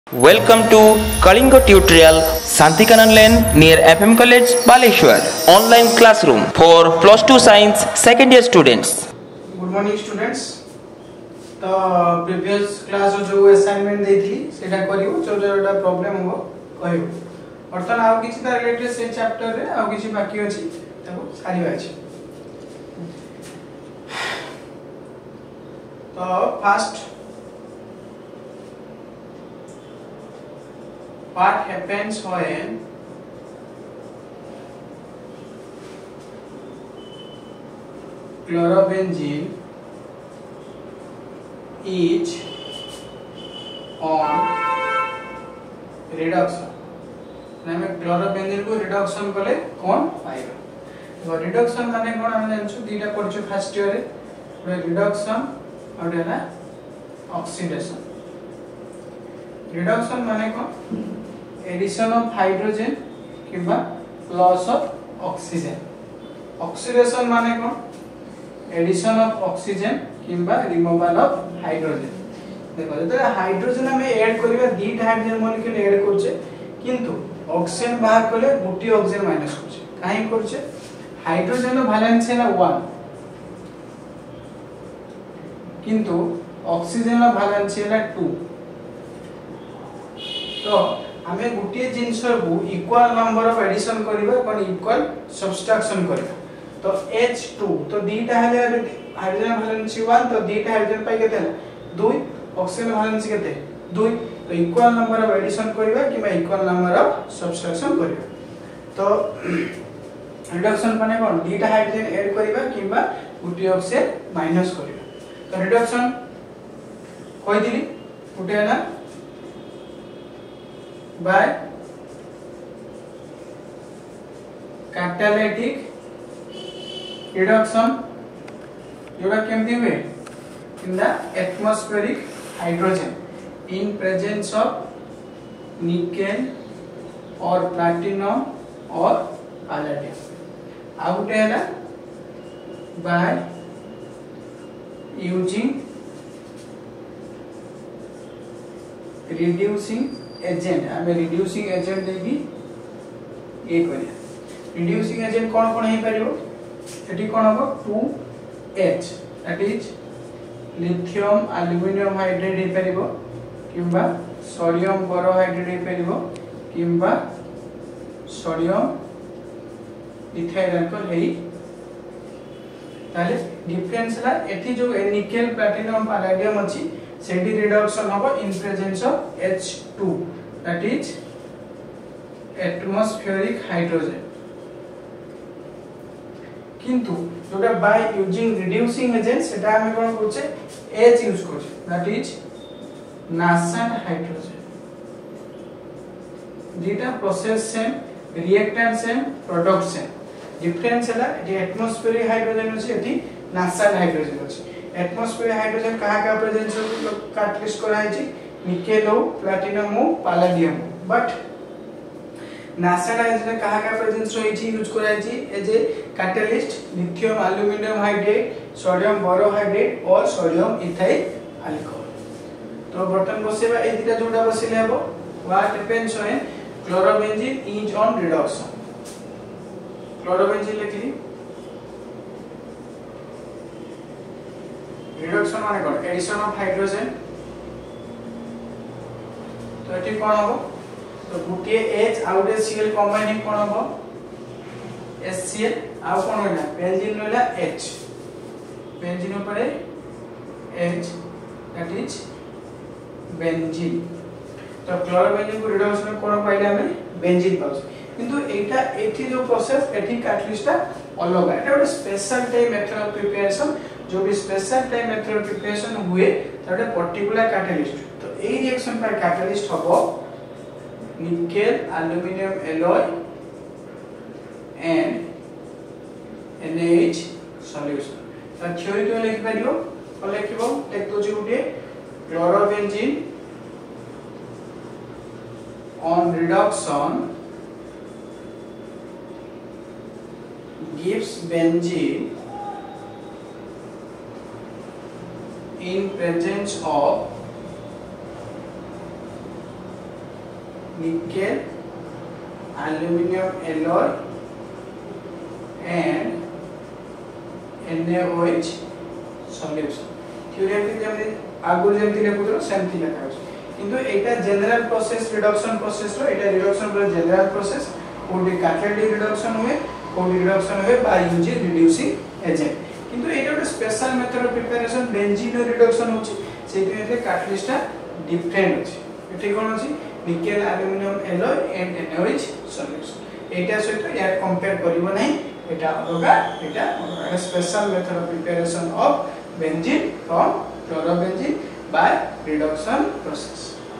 Welcome to Kalinga Tutorial Santikanan Lane near FM College Baleshwar online classroom for plus 2 science second year students. Good morning students. तो previous class जो assignment देथि सेटा करियो जो जोटा problem हो कहयो बर्तन आउ किछि ता रिलेटेड से चैप्टर रे आउ किछि बाकी अछि ताको सारिबा अछि। तो first what happens when chlorobenzene is on reduction। नामे क्लोरोबेंजीन को रिडक्शन कले कोन पाइबा। तो रिडक्शन माने कोन हम जानछु दीटा पढछु फर्स्ट ईयर रे रिडक्शन और एना ऑक्सीडेशन। रिडक्शन माने कोन एडिशन ऑफ हाइड्रोजन किबा लॉस ऑफ ऑक्सीजन। ऑक्सीडेशन माने कोन एडिशन ऑफ ऑक्सीजन किबा रिमूवल ऑफ हाइड्रोजन। देखो जते हाइड्रोजन हमें ऐड करबा दीटा हाइड्रोजन मॉलिक्यूल ऐड करछे किंतु ऑक्सीजन बाहर करले गुटी ऑक्सीजन माइनस करछे काहे करछे हाइड्रोजन रो वैलेंस है 1 किंतु ऑक्सीजन रो वैलेंस है 2। तो हमें गुटी जिंस को इक्वल नंबर ऑफ एडिशन करबा कोन इक्वल सब्सट्रैक्शन करबा। तो H2 तो दीटा है हाइड्रोजन वैलेंस 1 तो दीटा हाइड्रोजन पाई केते 2 ऑक्सीजन वैलेंस केते 2 तो इक्वल नंबर ऑफ एडिशन करबा कि इक्वल नंबर ऑफ सब्सट्रैक्शन करबा। तो रिडक्शन माने कोन दीटा हाइड्रोजन ऐड करबा किबा गुटी ऑक्सीजन माइनस करबा। तो रिडक्शन कोइ दिली गुटे ना by catalytic reduction जोड़ा केमती हुए in the atmospheric hydrogen in presence of nickel or platinum or palladium। आउ गुटे है by using reducing एजेंट हमें रिड्यूसिंग एजेंट देबी ए करिया। रिड्यूसिंग एजेंट कोन कोन हे परिबो एटी कोन हो 2H that is lithium aluminium hydrate हे परिबो किबा सोडियम बोरोहाइड्रेट हे परिबो किबा सोडियम इथाइल अल्कोहल हे। ताले डिफरेंस ला एठी जो निकेल प्लैटिनम पैलेडियम अछि सेडी रिडक्शन होबो in presence of H2 that is atmospheric hydrogen. किंतु जोटा बाय यूजिंग रिड्यूसिंग एजेंट सेटा हम कोन करछे H यूज करछे दैट इज नासेंट हाइड्रोजन। दीटा process same reactant same product same difference है जे एटमॉस्फेरिक हाइड्रोजन अछि एठी नासेंट हाइड्रोजन अछि। एटमॉस्फेरिक हाइड्रोजन कहा का प्रेजेंस कैटलिस्ट करा है निकेल हो प्लैटिनम हो पैलेडियम हो बट नासेंट हाइड्रोजन कहा का प्रेजेंस रही यूज करा है as a catalyst lithium aluminium hydrate sodium borohydrate और सोडियम इथाइल अल्कोहल। तो बर्तन बसेबा ए दिटा जोटा बसिले हेबो what happens when chlorobenzene is on reduction. Chlorobenzene लिखली रिडक्शन माने कोन एडिशन ऑफ हाइड्रोजन। तो एठी कोन हो तो गुटे H आउट Cl कंबाइनिंग कोन हो HCl आउ कोन होइला बेंजीन होइला H बेंजीन ऊपर H दैट इज बेंजीन। तो क्लोरोबेंजीन को रिडक्शन कोन पाइले हमें बेंजीन पाउछ किंतु एटा एठी जो प्रोसेस एठी कैटलिस्टटा अलग है एटा special type method of preparation जो भी special type method of preparation हुए ताटे पर्टिकुलर कैटलिस्ट। तो ए रिएक्शन पर कैटलिस्ट हबो nickel aluminium alloy and NaH solution. तो थ्योरी तो लिख परियो और लिखिबो टेक तो जुटे chlorobenzene on reduction gives benzene in presence of nickel aluminum alloy and NaOH solution theoretically जब आगुर जेमति लेखुतो सेमति लेखा अछि किंतु एटा जनरल प्रोसेस रिडक्शन प्रोसेस रो एटा रिडक्शन पर जनरल प्रोसेस कोडी कैटालिटिक रिडक्शन हुए कोडी रिडक्शन हुए बाय यूजिंग रिड्यूसिंग एजेंट किंतु एटा एक special method of preparation benzene reduction होछि सेति में कैटलिस्ट डिफरेंट अछि एठी कोन अछि nickel aluminium alloy and NaOH solution एटा सहित या कंपेयर करिवो नै एटा अलगा एटा special method of preparation of benzene from chlorobenzene by reduction process.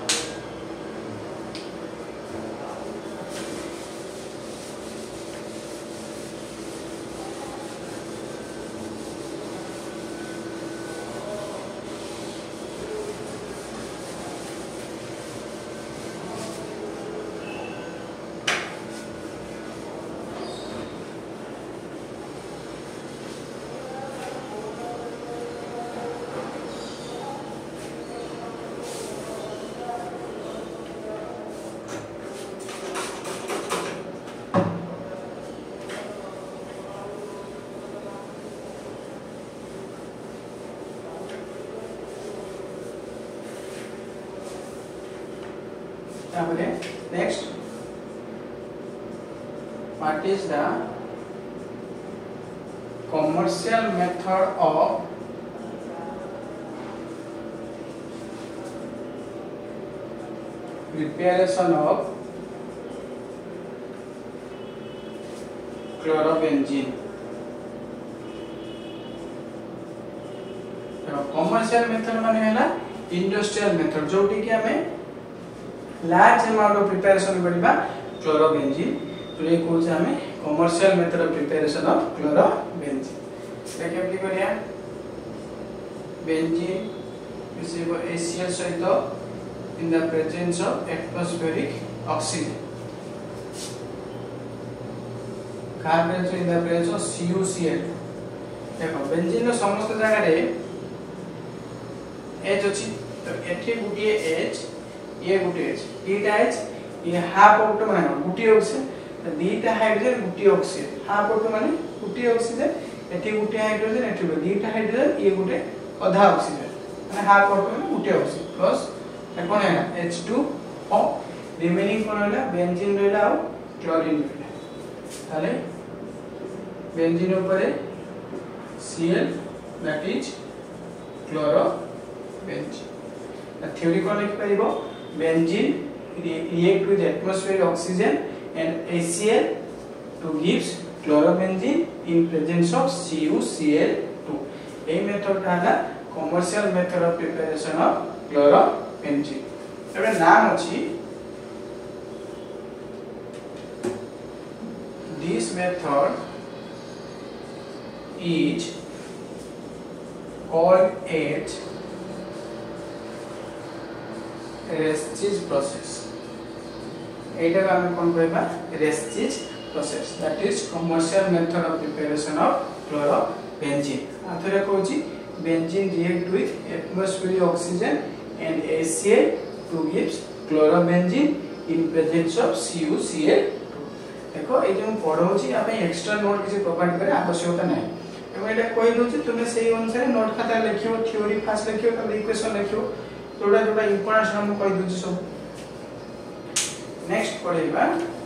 Next, what is the commercial method of preparation of chlorobenzene? Commercial method माने हैला इंडस्ट्रियल मेथड जोटी कि हमें लार्ज अमाउंट ऑफ प्रिपरेशन करबा क्लोरोबेंजीन तो ये कोच हमें commercial method of preparation of chlorobenzene देखिए की करिया बेंजीन रिसीव HCl सहित in the presence of atmospheric oxygen carbon in the presence of CuCl देखो बेंजीन रो समस्त जगह रे H अछि तो एठी गुटिए H ये गुटे H दीटा H ये हाफ ऑक्टो माने गुटे ऑक्सीजन दीटा हाइड्रोजन गुटे ऑक्सीजन हाफ ऑक्टो माने गुटे ऑक्सीजन एठी गुटे हाइड्रोजन एठी दीटा हाइड्रोजन ये गुटे आधा ऑक्सीजन माने हाफ ऑक्टो माने गुटे ऑक्सीजन प्लस कोन है H2O रिमेनिंग कोन होला बेंजीन रहला और क्लोरीन रहला ताले बेंजीन ऊपर Cl that is chlorobenzene the theory कोन लिख परिबो benzene react with atmospheric oxygen and HCl to gives chlorobenzene in presence of CuCl2 এই মেথডটা হলা commercial method of preparation of chlorobenzene এর নাম আছে this method is called as Restis process. एटा हम कोन कहबा Restis process that is commercial method of preparation of chlorobenzene Athare कहूची benzene react with atmospheric oxygen and HCl to gives chlorobenzene in presence of CuCl2 देखो ए जो पढौची आपण extra note किसी provide करे आवश्यकता नै एमे एटा कहि दोची तुमे सेही अनुसार नोट खाता लिखियो थ्योरी फास्ट लिखियो तब इक्वेशन लिखियो जोड़ा जोड़ा इंपोर्टेंस हम कहि दोची सब नेक्स्ट पढेबा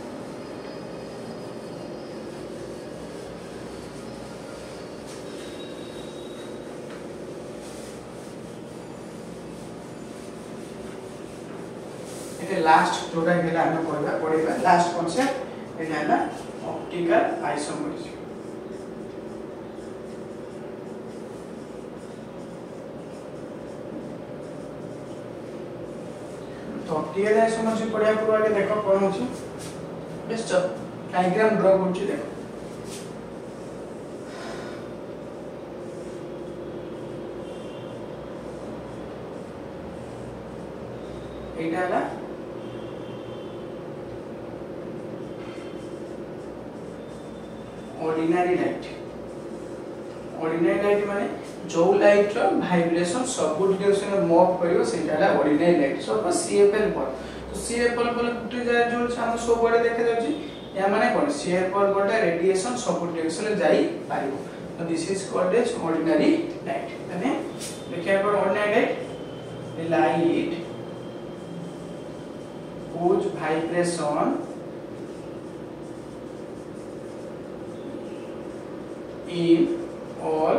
एटे लास्ट जोड़ा गेला हम पढेबा लास्ट कांसेप्ट एटा है ऑप्टिकल आइसोमरिज्म तो ऑप्टिकल आइसोमरिज्म पढ़िया पूर्व आगे देखो कोन होची जस्ट डायग्राम ड्रा करछि देखो एटा है ऑर्डिनरी लाइट माने जो लाइट रो वाइब्रेशन सब डायरेक्शन में मूव करियो सेटा ऑर्डिनरी लाइट सब CFL पर तो shear ball बोले गुटे जाय जो हम सब बड़े देखा जाउची या माने कोन shear ball बोलटा रेडिएशन सब डायरेक्शन में जाई पारिबो तो this is called as ordinary light माने देखिए पर ordinary light light whose vibration in all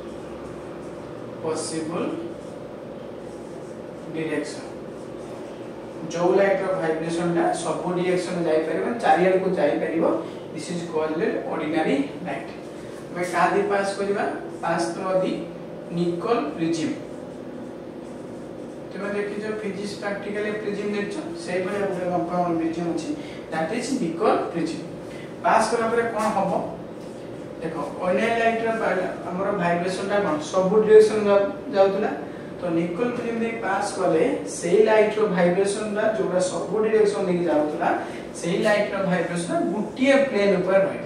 possible direction जो लाइट रो वाइब्रेशन टा सब डायरेक्शन में जाई परिबो चारियाड को जाई परिबो this is called ordinary light मैं कादी पास करबा पास तो दी निकल प्रिज्म तुम देखि जो फिजिक्स प्रैक्टिकली प्रिज्म देखछो सेही पर कंपाउंड प्रिज्म अछि that is Nicol prism pass करला पर कोन हबो देखो ऑर्डिनरी लाइट रो हमर वाइब्रेशन टा कोन सब डायरेक्शन जाउतला तो निकल प्रिज्म दे पास करले सेही लाइट रो वाइब्रेशन टा जोरा सब डायरेक्शन दे जाउतला सेही लाइट रो वाइब्रेशन गुटिए प्लेन ऊपर रहे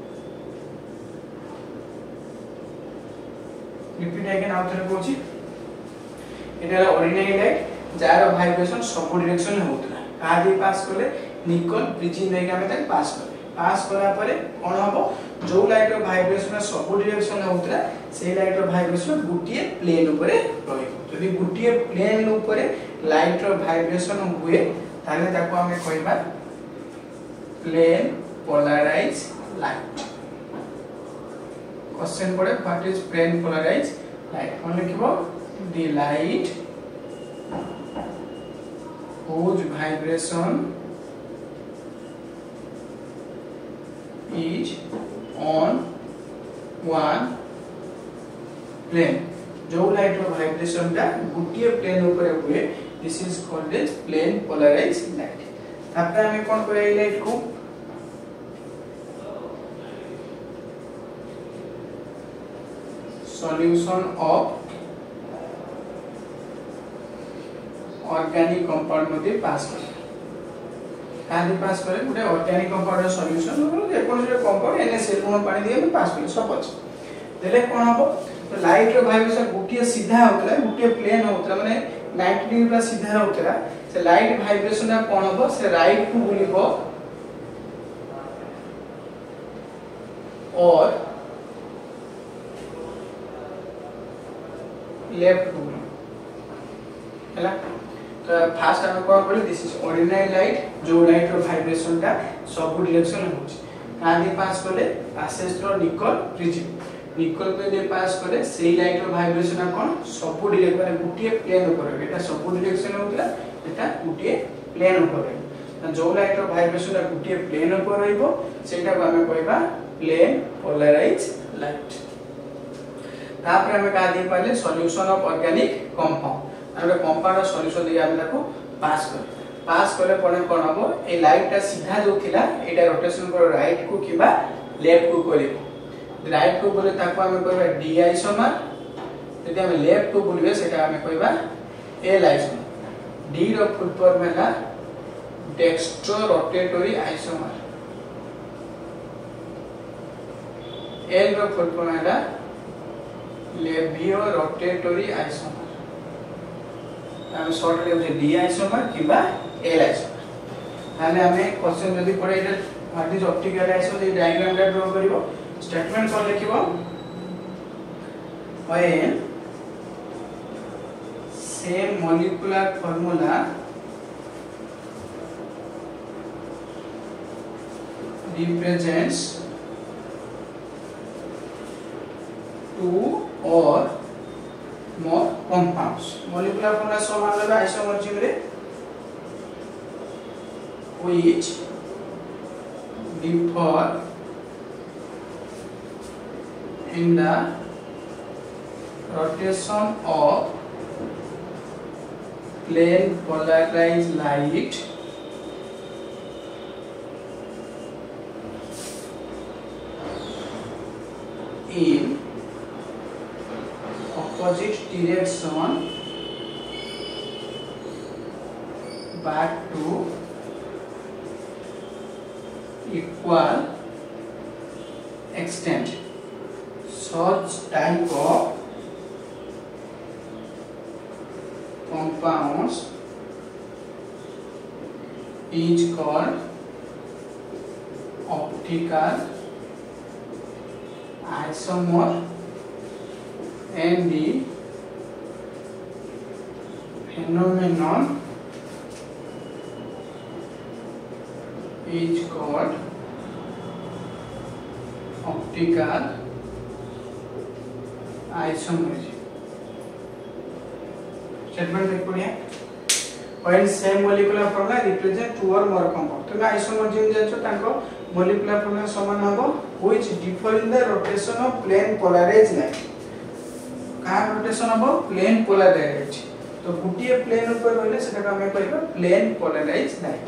रिपीट अगेन आउटर कोची एटा ऑर्डिनरी लाइट जार वाइब्रेशन सब डायरेक्शन में होतला कादी पास करले निकल प्रिज्म दे के हम पास करले पास करा परे कोन हबो जो लाइट रो वाइब्रेशन सब डायरेक्शन में होतला से लाइट रो वाइब्रेशन गुटिए प्लेन ऊपर रही यदि गुटिए प्लेन ऊपर लाइट रो वाइब्रेशन हुए ताले ताको हमें कहबा प्लेन पोलराइज लाइट क्वेश्चन पड़े what is plane polarise light हम लिखबो the light whose vibration is on one plane जो लाइट रो वाइब्रेशन टा गुटिए प्लेन ऊपर हुए this is called as plane polarised light तापर हमें कोन करे लाइट को सॉल्यूशन ऑफ ऑर्गेनिक कंपाउंड मध्ये पास करे कादी पास करे गुटे ऑर्गेनिक कंपाउंड सॉल्यूशन जे कोन से कंपाउंड NaCl गुण पानी दिए पास करे सपोज देले कोन हबो तो लाइट रो वाइब्रेशन गुटिए सीधा होतला गुटिए प्लेन होतला माने 90 डिग्री प्लस सीधा होतला से लाइट वाइब्रेशन ना कोन हबो से राइट को बुलिबो और लेफ्ट को हैला तो फास्ट हम कोन बोले दिस इज ऑर्डिनरी लाइट जो लाइट रो वाइब्रेशन ता सब डायरेक्शन में होची कादी पास करले पासेस रो निकल प्रिज्म निकल पे दे पास करे सेही लाइट रो वाइब्रेशन कोन सब डायरेक्शन माने गुटिए प्लेन ऊपर एटा सब डायरेक्शन होतला एटा गुटिए प्लेन ऊपर जो लाइट रो वाइब्रेशन गुटिए प्लेन ऊपर रहइबो सेटा को हमें कहबा प्लेन पोलराइज लाइट तापर हमें का दे पाले सॉल्यूशन ऑफ ऑर्गेनिक कंपाउंड हमरे कंपाउंड सॉल्यूशन दे हम ताको पास करे पने कोन हबो ए लाइट ता सीधा जो थिला एटा रोटेशन को राइट को किबा लेफ्ट को करबो राइट को बोले ताको हमें कहबा डी आइसोमर यदि हम लेफ्ट को बोलबे सेटा हमें कहबा एल आइसोमर डी रो फुल फॉर्म हैला डेक्स्ट्रो रोटेटरी आइसोमर एल रो फुल फॉर्म हैला लेवियो रोटेटरी आइसोमर हम शॉर्ट ले डी आइसोमर किबा एल आइसोमर ताले हमें क्वेश्चन जदी पड़े इधर व्हाट इज ऑप्टिकल आइसोमर ये डायग्राम टा ड्रा करिवो स्टेटमेंट कर लिखिबो when same molecular formula represents two or more compounds molecular formula समान लेबा आइसोमर रे which differ in the rotation of plane polarized light in opposite direction but to equal extent such type of compounds is called optical isomer and the phenomenon is called optical isomerism. Statement देख पड़िए when same molecular formula represent two or more compound तो isomerism जाचो ताको molecular formula समान हबो which differ in the rotation of plane polarized light का rotation हबो plane polarized तो गुटिए plane ऊपर रहले सेटा हमें कहबा प्लेन पोलराइज्ड लाइट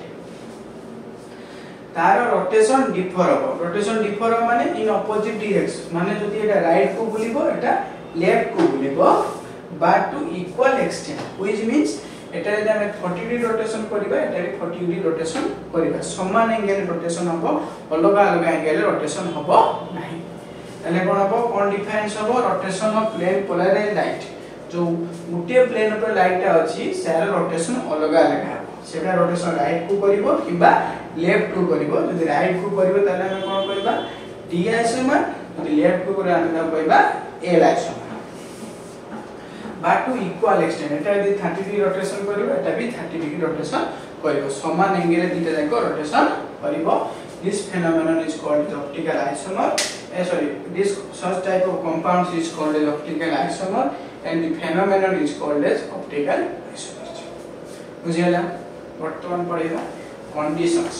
तार रोटेशन डिफर हो माने इन अपोजिट डायरेक्शन माने जदि एटा राइट को बुलिबो एटा लेफ्ट को बुलिबो but to equal extent which means एटा जदि हमें 30 डिग्री रोटेशन करबा एटा भी 40 डिग्री रोटेशन करबा समान एंगल रोटेशन हबो अलग अलग एंगल रोटेशन हबो नाही तले कोन हबो कोन डिफरेंस हबो rotation of plane polarised light जो गुटिए प्लेन पर लाइट अछि सेर रोटेशन अलग अलग है सेटा रोटेशन राइट को करिवो किबा लेफ्ट को करिवो जदि राइट को करिवो ताले हम कोन करबा डी आइसोमर जदि लेफ्ट को करे हम कहबा L isomer but to equal extent एटा यदि 30 डिग्री रोटेशन करिवो एटा भी 30 डिग्री रोटेशन करिवो समान एंगल दिटा जाको रोटेशन करिवो this phenomenon is called optical isomer this such type of compounds is called as optical isomer and the phenomenon is called as optical isomerism बुझियला वर्तमान पढेगा conditions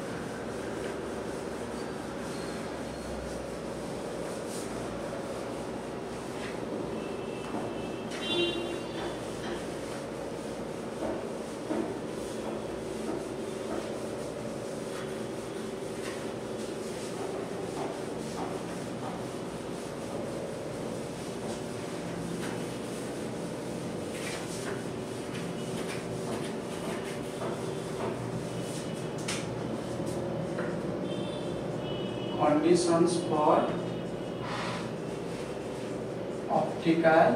conditions for optical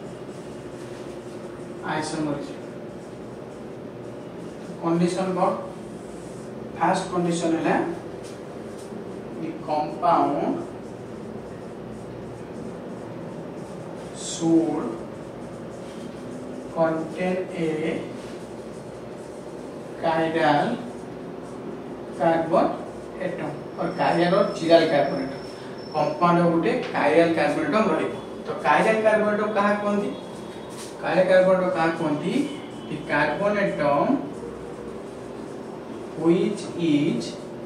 isomerism condition for first condition है the compound should contain a chiral carbon atom और chiral और chiral carbon atom compound गुटे chiral carbon atom रहइबो तो chiral carbon atom कहा कोनती कायरल कार्बन एटम कहा कोनती कि carbon atom which is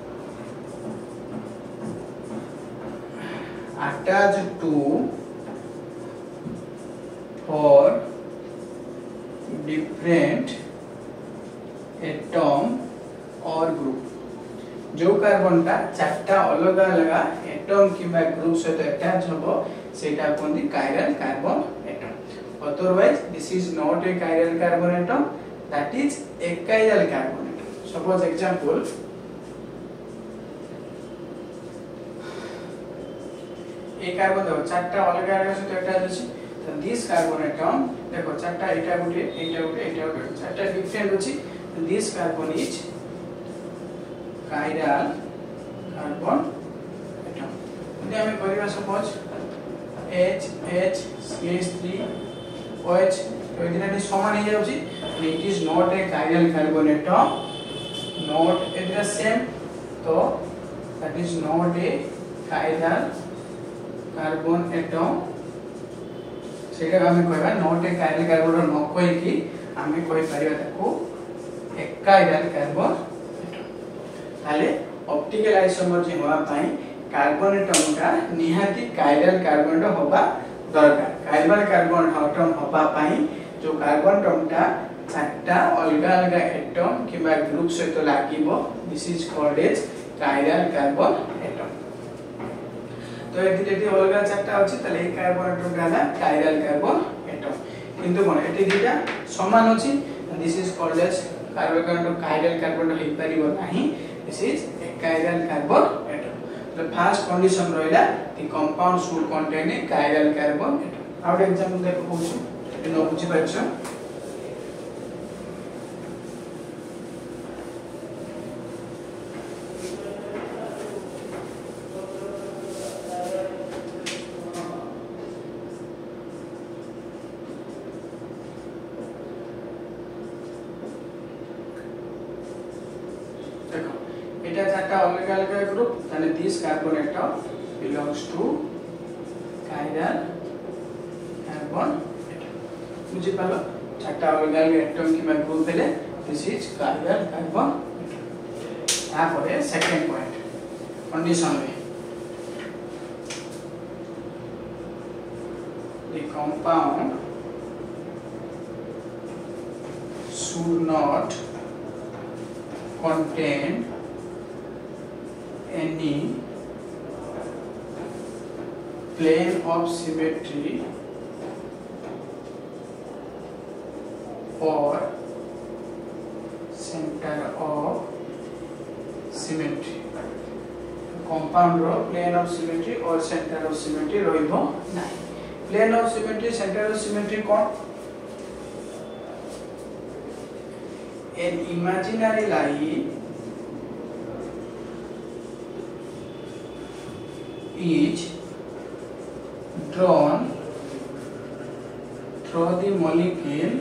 attached to for different atom or group जो कार्बन टा चारटा अलग अलग एटम किबा ग्रुप सहित अटैच होबो सेटा कोनदी chiral carbon atom otherwise this is not a chiral carbon atom that is a chiral carbon atom suppose example a carbon दो चारटा अलग अलग सहित अटैच अछि तो दिस कार्बन एटम देखो चारटा एटा गुटे चारटा डिफरेंट अछि this carbon is chiral carbon atom यदि हमें करिवा suppose H H CH3 OH तो इदिनाटी समान हे जाउची it is not a chiral carbon atom not at the same तो that is not a chiral carbon atom सेटा हमें कहबा not a chiral carbon न कोइ कि हमें कोइ परिबा ताको एक chiral carbon ताले ऑप्टिकल आइसोमर होवा पाई कार्बन एटम का निहाती कायरल कार्बन होबा दरकार कायरल कार्बन एटम होबा पाई जो कार्बन एटम टा चारटा अलग अलग एटम किबा ग्रुप सहित लागिबो this is called as chiral carbon atom तो एति एति अलग चारटा अछि ताले कार्बन एटम गाला कायरल कार्बन एटम किंतु कोन एति दिटा समान अछि this is called as carbon atom chiral carbon हेइ परिबो नाही this is a chiral carbon atom the first condition roila the compound should contain a chiral carbon atom out example देखो होछु न बुझि पाछो এটা চারটা अलग अलग গ্রুপ তাহলে this carbon atom belongs to chiral carbon atom বুঝি পালো চারটা अलग अलग অ্যাটম কিংবা গ্রুপ পেলে this is chiral carbon atom তারপরে সেকেন্ড পয়েন্ট কন্ডিশন রে the compound should not contain any plane of symmetry or center of symmetry. Compound ro plane of symmetry or center of symmetry rohibo nahi. Plane of symmetry, center of symmetry kon? An imaginary line is drawn through the molecule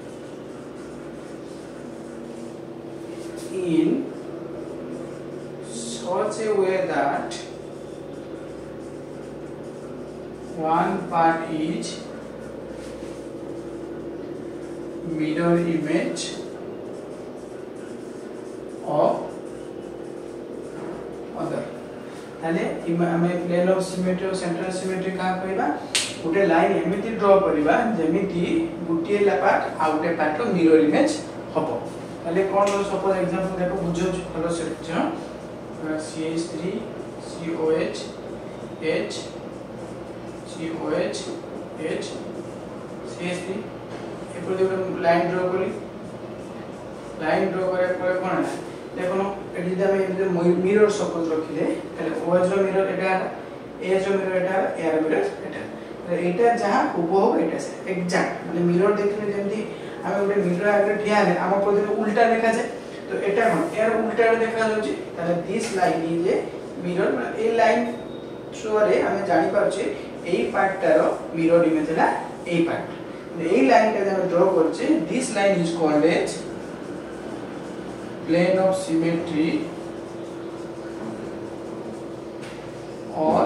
in such a way that one part is mirror image of other ताले हमें plane of symmetry और centre of symmetry कहा कहबा गोटे line एमिति draw करबा जेमिति गुटिए part आ गोटे part रो मिरर इमेज हबो ताले कोन सपोज एग्जांपल देखो बुझो फलो से CH3 COH H COH H CH3 एपर जो लाइन ड्रा करी लाइन ड्रा करे पर कोन है देखो एटी जे हम मिरर सपोज रखिले ताले OH रो मिरर एटा AH रो मिरर एटा AR मिरर एटा एटा जहां हुबो एटा से एग्जैक्ट माने मिरर देखले जेंती हम गोटे मिरर आगे ठिया है हम पदे उल्टा देखा जाए तो एटा कोन यार उल्टा देखा जाउची ताले this line is a mirror a line through रे हम जानि पाछे এই পার্টটার মিরর ইমেজ হলা এই পার্ট এই লাইনটা যে আমরা ড্র করছি this line is called as plane of symmetry or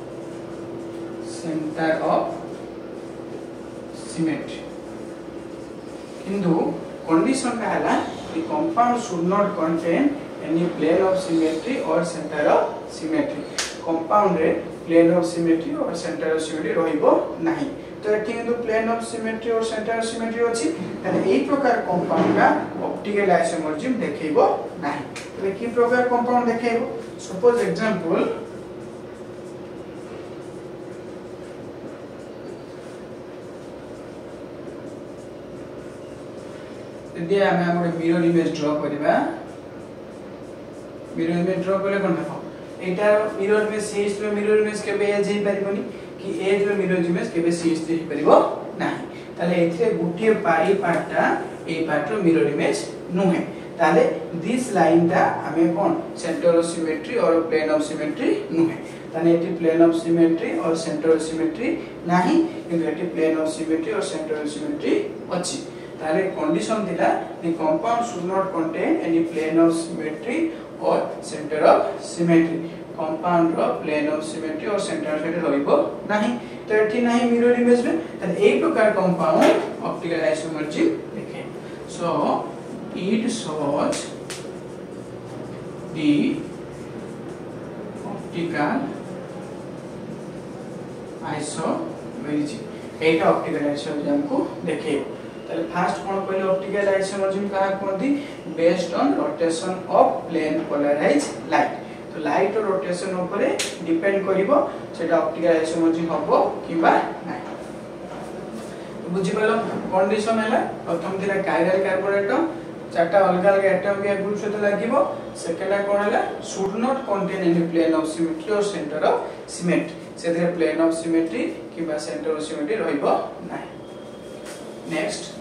centre of symmetry কিন্তু কন্ডিশনটা হলা the compound should not contain any plane of symmetry or center of symmetry compound रे plane of symmetry or center of symmetry रहिबो नाही तो एठी किंतु plane of symmetry और center of symmetry अछि तने एई प्रकार कंपाउंड का ऑप्टिकल आइसोमरिज्म देखैबो नाही तले की प्रकार कंपाउंड देखैबो सपोज एग्जांपल यदि हमें हमर मिरर इमेज ड्रा करबा मिरर इमेज ड्रा करले कोन देखो एटा मिरर में CH में मिरर इमेज केबे एज हे परिबनी कि एज में मिरर इमेज केबे CH हे परिबो नाही ताले एथे गुटिए पाई पार्टटा ए पार्ट रो मिरर इमेज नुहे ताले दिस लाइन ता हमें कोन सेंटर ऑफ सिमेट्री और प्लेन ऑफ सिमेट्री नुहे ताले एटी प्लेन ऑफ सिमेट्री और सेंटर ऑफ सिमेट्री नाही किंतु एटी प्लेन ऑफ सिमेट्री और सेंटर ऑफ सिमेट्री अछि ताले कंडीशन दिला the compound should not contain any plane of symmetry और सेंटर ऑफ सिमेट्री कंपाउंड रो प्लेन ऑफ सिमेट्री और सेंटर ऑफ सिमेट्री रहिबो नाही तो एठी नाही मिरर इमेज में त एक प्रकार कंपाउंड ऑप्टिकल आइसोमरिज्म देखे so it shows the optical isomerism एटा ऑप्टिकल आइसोमरिज्म को देखे ताले फर्स्ट कोन कहले ऑप्टिकल आइसोमरिज्म कहा कोनदी based on rotation of plane polarise light तो लाइट और रोटेशन ऊपर डिपेंड करिवो सेटा ऑप्टिकल आइसोमरिज्म हबो किबा नाही तो बुझि पालो कंडीशन हैला प्रथम दिला कायरल कार्बन एटम चारटा अलग अलग एटम के ग्रुप सहित लागिवो सेकेंड कोन हैला should not contain any plane of symmetry और सेंटर ऑफ सिमेट्री सेते प्लेन ऑफ सिमेट्री किबा सेंटर ऑफ सिमेट्री रहिबो नाही नेक्स्ट